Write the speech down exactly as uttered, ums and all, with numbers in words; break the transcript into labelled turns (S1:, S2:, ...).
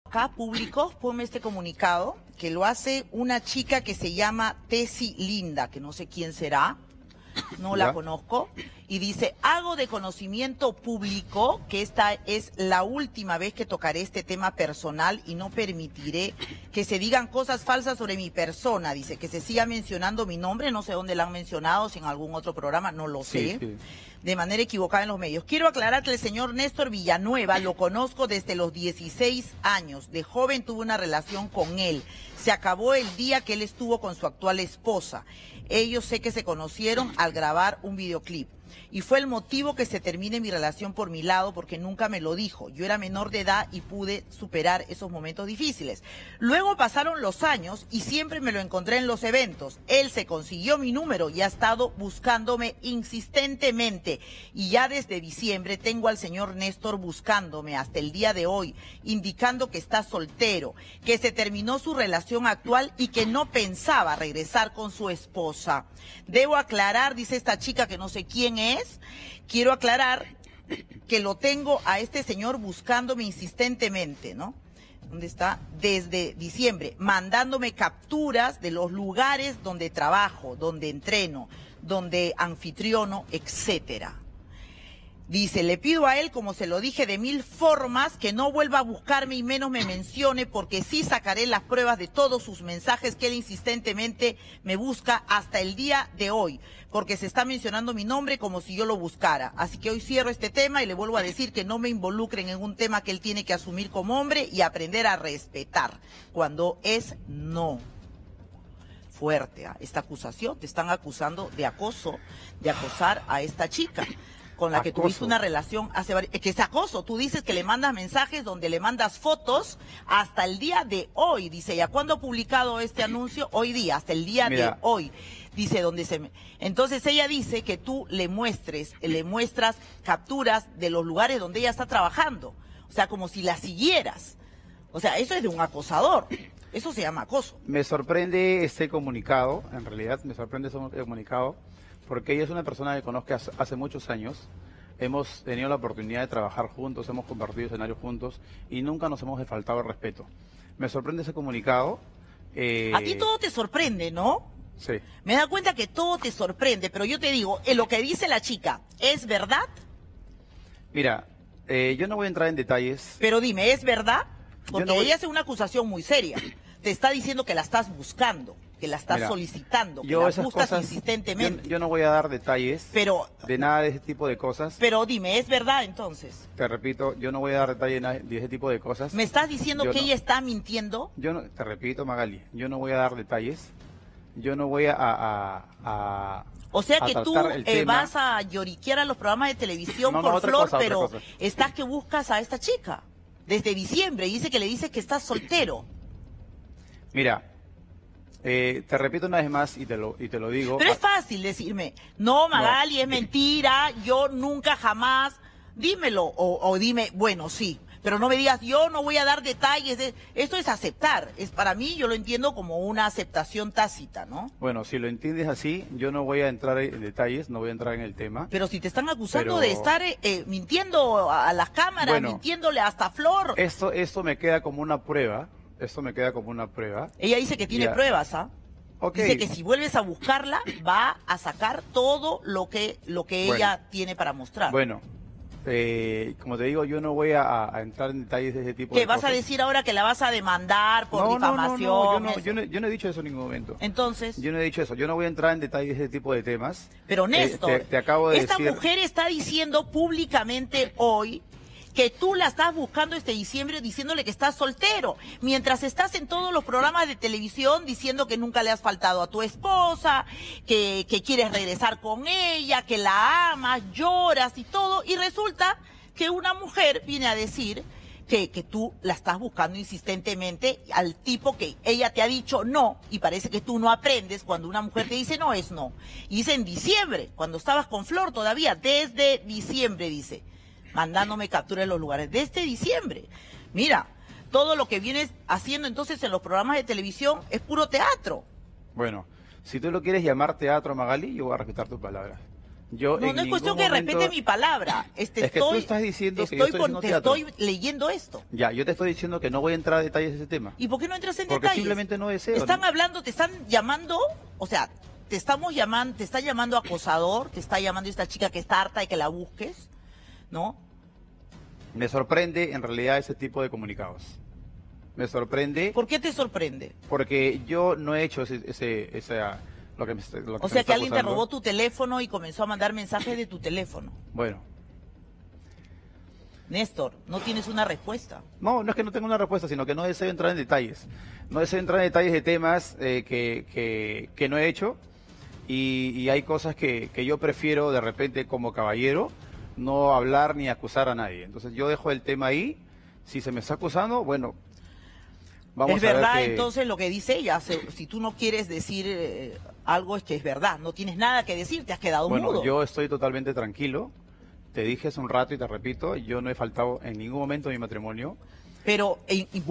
S1: Acá público, ponme este comunicado, que lo hace una chica que se llama Tessy Linda, que no sé quién será, no la
S2: ¿Ya?
S1: conozco, y dice, hago de conocimiento público que esta es la última vez que tocaré este tema personal y no permitiré que se digan cosas falsas sobre mi persona. Dice, que se siga mencionando mi nombre, no sé dónde la han mencionado, si en algún otro programa, no lo
S2: Sí,
S1: sé.
S2: sí.
S1: De manera equivocada en los medios. Quiero aclarar que el señor Néstor Villanueva lo conozco desde los dieciséis años. De joven tuve una relación con él. Se acabó el día que él estuvo con su actual esposa. Ellos sé que se conocieron al grabar un videoclip. Y fue el motivo que se termine mi relación por mi lado, porque nunca me lo dijo. Yo era menor de edad y pude superar esos momentos difíciles. Luego pasaron los años y siempre me lo encontré en los eventos. Él se consiguió mi número y ha estado buscándome insistentemente. Y ya desde diciembre tengo al señor Néstor buscándome hasta el día de hoy, indicando que está soltero, que se terminó su relación actual y que no pensaba regresar con su esposa. Debo aclarar, dice esta chica que no sé quién es, quiero aclarar que lo tengo a este señor buscándome insistentemente, ¿no? ¿Dónde está? Desde diciembre, mandándome capturas de los lugares donde trabajo, donde entreno, donde anfitriono, etcétera. Dice, le pido a él, como se lo dije de mil formas, que no vuelva a buscarme y menos me mencione, porque sí sacaré las pruebas de todos sus mensajes que él insistentemente me busca hasta el día de hoy, porque se está mencionando mi nombre como si yo lo buscara. Así que hoy cierro este tema y le vuelvo a decir que no me involucren en un tema que él tiene que asumir como hombre y aprender a respetar, cuando es no. Fuerte, ¿eh? Esta acusación, te están acusando de acoso, de acosar a esta chica con la que
S2: Acoso.
S1: tuviste una relación hace varios... Que es acoso, tú dices que le mandas mensajes donde le mandas fotos hasta el día de hoy, dice ella. ¿Cuándo ha publicado este anuncio? Hoy día, hasta el día
S2: Mira.
S1: de hoy, dice donde se... me- Entonces ella dice que tú le muestres, le muestras capturas de los lugares donde ella está trabajando, o sea, como si la siguieras. O sea, eso es de un acosador, eso se llama acoso.
S2: Me sorprende este comunicado, en realidad me sorprende ese comunicado, porque ella es una persona que conozco hace, hace muchos años. Hemos tenido la oportunidad de trabajar juntos, hemos compartido escenarios juntos y nunca nos hemos faltado el respeto. Me sorprende ese comunicado. eh,
S1: A ti todo te sorprende, ¿no?
S2: Sí.
S1: Me da cuenta que todo te sorprende, pero yo te digo, en lo que dice la chica, ¿es verdad?
S2: Mira, eh, yo no voy a entrar en detalles.
S1: Pero dime, ¿es verdad? Porque
S2: no voy-
S1: ella hace una acusación muy seria. Te está diciendo que la estás buscando, que la estás
S2: Mira,
S1: solicitando, que
S2: yo
S1: la
S2: esas
S1: buscas
S2: cosas,
S1: insistentemente.
S2: Yo, yo no voy a dar detalles
S1: Pero,
S2: de nada de ese tipo de cosas.
S1: pero dime, ¿es verdad entonces?
S2: Te repito, yo no voy a dar detalles de, na- de ese tipo de cosas.
S1: ¿Me estás diciendo
S2: Yo
S1: que
S2: no.
S1: ella está mintiendo?
S2: Yo no, te repito, Magali, yo no voy a dar detalles. Yo no voy a... a- a-
S1: O sea
S2: a
S1: que tú
S2: tratar el
S1: eh,
S2: tema.
S1: vas a lloriquear a los programas de televisión
S2: No, no,
S1: por
S2: otra
S1: Flor,
S2: cosa, otra
S1: pero
S2: cosa.
S1: estás que buscas a esta chica desde diciembre y dice que le dices que estás soltero.
S2: Mira, eh, te repito una vez más y te lo, y te lo digo.
S1: Pero es fácil decirme, no, Magali, es mentira, yo nunca jamás, dímelo, o, o dime, bueno, sí, pero no me digas, yo no voy a dar detalles, de- esto es aceptar, es para mí, yo lo entiendo como una aceptación tácita, ¿no?
S2: Bueno, si lo entiendes así, yo no voy a entrar en detalles, no voy a entrar en el tema.
S1: Pero si te están acusando
S2: Pero-
S1: de estar eh, eh, mintiendo a las cámaras,
S2: Bueno.
S1: mintiéndole hasta a Flor,
S2: Esto, esto me queda como una prueba, esto me queda como una prueba.
S1: ella dice que tiene
S2: Ya.
S1: pruebas, ¿ah?
S2: Ok.
S1: Dice que si vuelves a buscarla, va a sacar todo lo que, lo que
S2: Bueno.
S1: ella tiene para mostrar.
S2: Bueno, eh, como te digo, yo no voy a, a entrar en detalles de ese tipo
S1: ¿Qué
S2: de
S1: vas
S2: cosas.
S1: a decir ahora que la vas a demandar por
S2: no, no, no,
S1: difamación?
S2: no, yo no,
S1: eso?
S2: yo no, yo no he dicho eso en ningún momento.
S1: Entonces,
S2: Yo no he dicho eso, yo no voy a entrar en detalles de ese tipo de temas.
S1: pero
S2: Eh,
S1: Néstor,
S2: te, te acabo de
S1: esta
S2: decir...
S1: mujer está diciendo públicamente hoy que tú la estás buscando este diciembre diciéndole que estás soltero, mientras estás en todos los programas de televisión diciendo que nunca le has faltado a tu esposa, que, que quieres regresar con ella, que la amas, lloras y todo, y resulta que una mujer viene a decir que, que tú la estás buscando insistentemente al tipo que ella te ha dicho no, y parece que tú no aprendes cuando una mujer te dice no es no. Y dice en diciembre, cuando estabas con Flor todavía, desde diciembre dice, mandándome captura de los lugares, desde diciembre. Mira, todo lo que vienes haciendo entonces en los programas de televisión es puro teatro.
S2: Bueno, si tú lo quieres llamar teatro, Magali, yo voy a respetar tus palabras. Yo
S1: No,
S2: en
S1: no es cuestión
S2: ningún
S1: que
S2: momento-
S1: respete mi palabra. Este,
S2: Es que tú
S1: estoy,
S2: estás diciendo que
S1: estoy
S2: yo estoy
S1: con-
S2: haciendo
S1: te
S2: teatro.
S1: estoy leyendo esto.
S2: Ya, yo te estoy diciendo que no voy a entrar a detalles de ese tema.
S1: ¿Y por qué no entras en
S2: Porque
S1: detalles?
S2: simplemente no deseo,
S1: Te están
S2: ¿no?
S1: hablando, te están llamando, o sea, te estamos llamando, te está llamando acosador, te está llamando esta chica que está harta de que la busques, ¿no?
S2: Me sorprende en realidad ese tipo de comunicados. Me sorprende
S1: ¿Por qué te sorprende?
S2: porque yo no he hecho ese, ese, esa- lo que me, lo que
S1: O
S2: se me
S1: sea, que
S2: está
S1: alguien te
S2: acusando.
S1: robó tu teléfono y comenzó a mandar mensajes de tu teléfono.
S2: Bueno,
S1: Néstor, no tienes una respuesta.
S2: no, no es que no tenga una respuesta, sino que no deseo entrar en detalles. No deseo entrar en detalles de temas eh, que, que, que no he hecho y, y hay cosas que, que yo prefiero de repente como caballero no hablar ni acusar a nadie. Entonces yo dejo el tema ahí. Si se me está acusando, bueno, vamos
S1: Es
S2: a ver
S1: verdad,
S2: que-
S1: entonces, lo que dice ella. Se- Si tú no quieres decir eh, algo, es que es verdad. No tienes nada que decir, te has quedado
S2: Bueno,
S1: mudo.
S2: yo estoy totalmente tranquilo. Te dije hace un rato y te repito, yo no he faltado en ningún momento a mi matrimonio.
S1: Pero... eh,